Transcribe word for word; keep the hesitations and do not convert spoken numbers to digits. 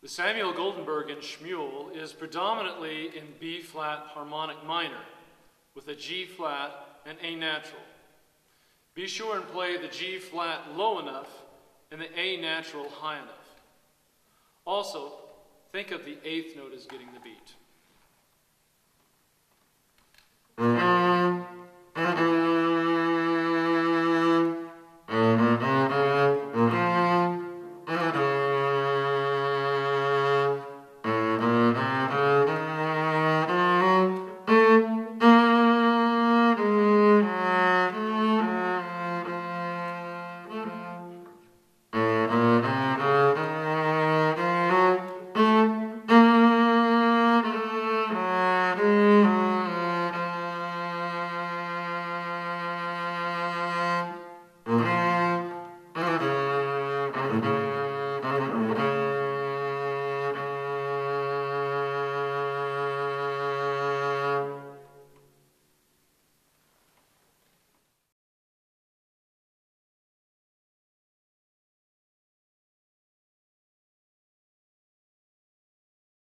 The Samuel Goldenberg in Schmuyle is predominantly in B-flat harmonic minor, with a G-flat and A natural. Be sure and play the G-flat low enough and the A natural high enough. Also, think of the eighth note as getting the beat.